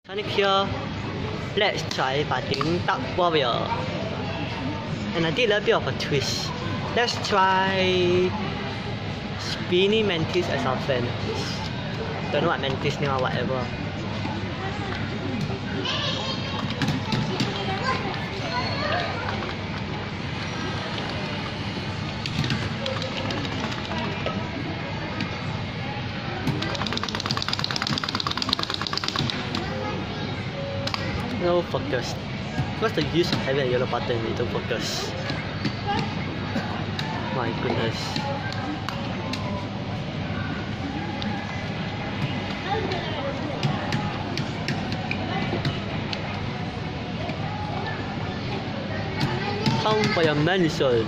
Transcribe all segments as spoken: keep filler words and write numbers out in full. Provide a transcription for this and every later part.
Sonic here, let's try batting Dark Warrior. And I did a bit of a twist. Let's try Spinny Mantis as our friend. Don't know what Mantis name or whatever. No focus. What's the use of having a yellow button if you don't focus? My goodness. Come for your mansion.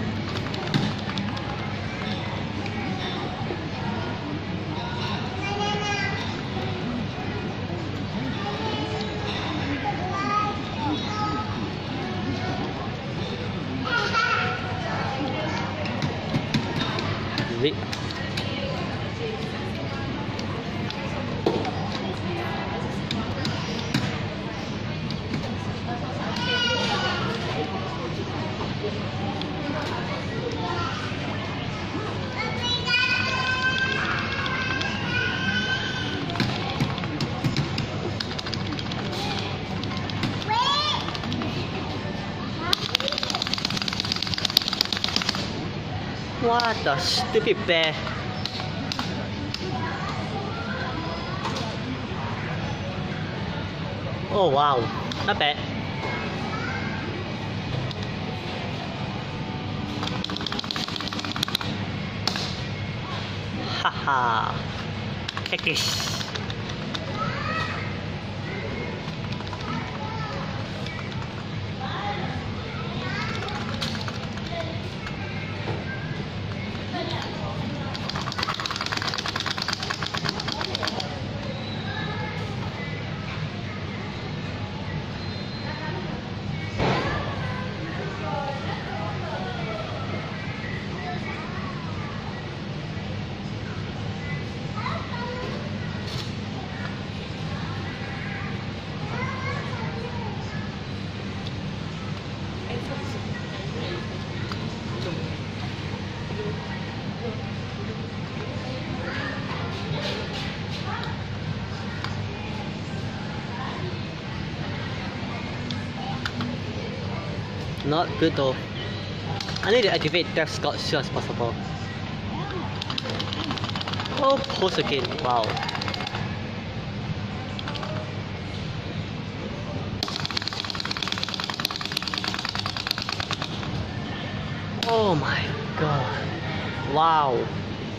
Rip. What the stupid bear! Oh wow, not bad. Haha, take this. Not good though. I need to activate that Scorch as soon as possible. Oh, pose again. Wow. Oh my god. Wow.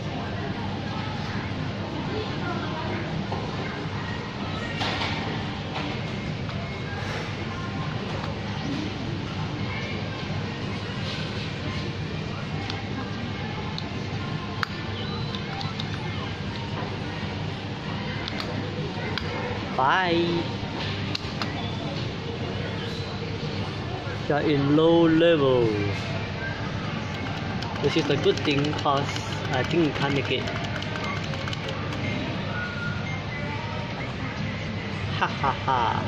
Bye. You're in low level. Which is a good thing because I think you can't make it. Ha ha ha.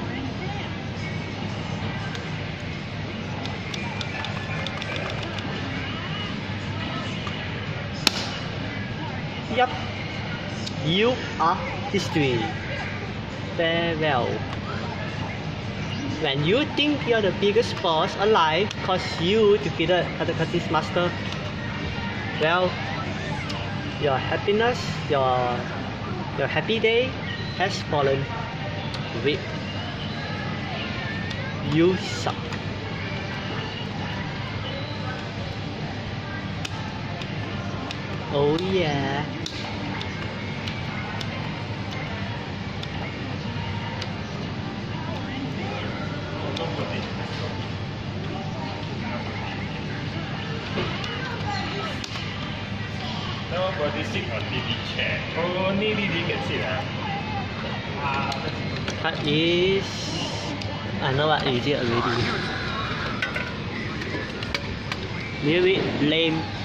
Yup. You are history. Farewell. When you think you're the biggest boss alive cause you defeated other country's master, well, your happiness, your your happy day has fallen. Rip. You suck. Oh yeah. Nobody sit on T V chair. Only Lily can sit. That is... I know what you did already. Really lame.